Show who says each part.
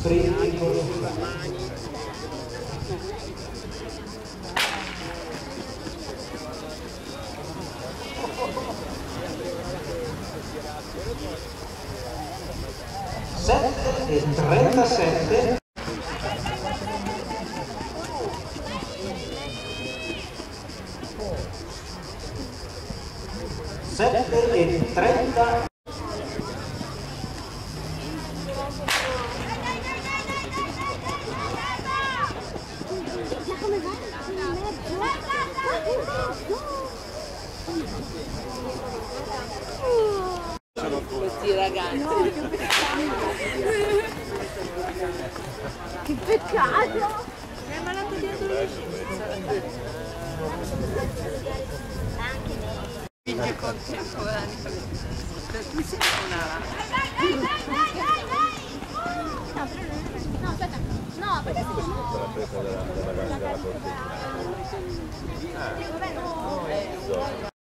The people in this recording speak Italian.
Speaker 1: sprint con sette e 37. Sette e 30.
Speaker 2: Questi ragazzi.
Speaker 3: No, che peccato!
Speaker 2: Mi è malato dietro lì. Figli contemporanei. Per cui sei una...
Speaker 3: No, aspetta. No, aspetta.
Speaker 4: La presa della ragazza della portiera.